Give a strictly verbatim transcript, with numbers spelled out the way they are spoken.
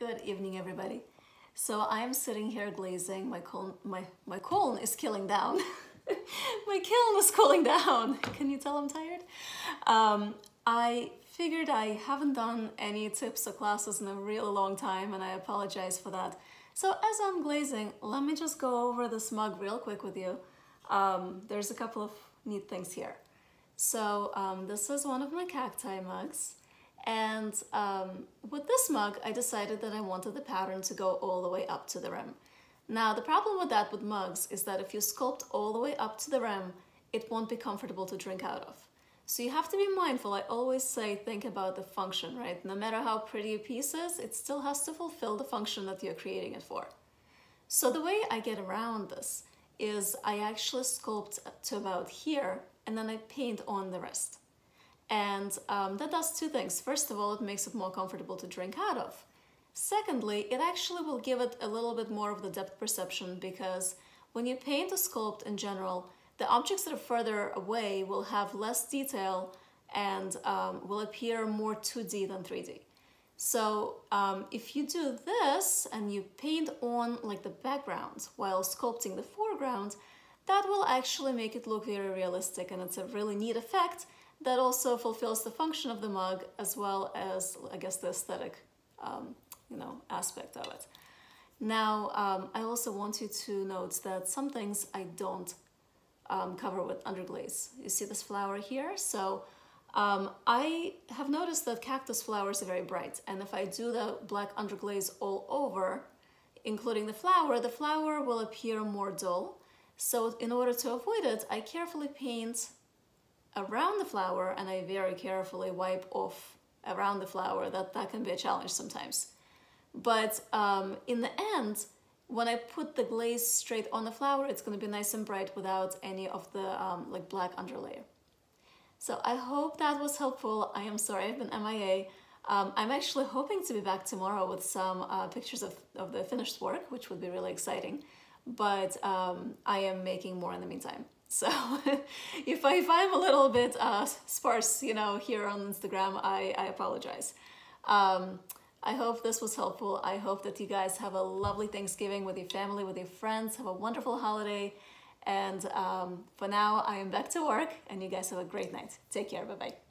Good evening, everybody. So I'm sitting here glazing. My colon, my, my colon is killing down. My kiln is cooling down. Can you tell I'm tired? Um, I figured I haven't done any tips or classes in a really long time, and I apologize for that. So as I'm glazing, let me just go over this mug real quick with you. Um, there's a couple of neat things here. So um, this is one of my cacti mugs. And um, with this mug, I decided that I wanted the pattern to go all the way up to the rim. Now, the problem with that with mugs is that if you sculpt all the way up to the rim, it won't be comfortable to drink out of. So you have to be mindful. I always say, think about the function, right? No matter how pretty a piece is, it still has to fulfill the function that you're creating it for. So the way I get around this is I actually sculpt to about here, and then I paint on the rest. And um, that does two things. First of all, it makes it more comfortable to drink out of. Secondly, it actually will give it a little bit more of the depth perception, because when you paint a sculpt in general, the objects that are further away will have less detail and um, will appear more two D than three D. So um, if you do this and you paint on like the background while sculpting the foreground, that will actually make it look very realistic, and it's a really neat effect that also fulfills the function of the mug as well as, I guess, the aesthetic, um, you know, aspect of it. Now, um, I also want you to note that some things I don't um, cover with underglaze. You see this flower here? So um, I have noticed that cactus flowers are very bright, and if I do the black underglaze all over, including the flower, the flower will appear more dull. So in order to avoid it, I carefully paint around the flower, and I very carefully wipe off around the flower. That, that can be a challenge sometimes. But um, in the end, when I put the glaze straight on the flower, it's going to be nice and bright without any of the um, like black underlayer. So I hope that was helpful. I am sorry I've been M I A. Um, I'm actually hoping to be back tomorrow with some uh, pictures of, of the finished work, which would be really exciting. But um, I am making more in the meantime. So if, I, if I'm a little bit uh, sparse, you know, here on Instagram, I, I apologize. Um, I hope this was helpful. I hope that you guys have a lovely Thanksgiving with your family, with your friends. Have a wonderful holiday. And um, for now, I am back to work, and you guys have a great night. Take care. Bye-bye.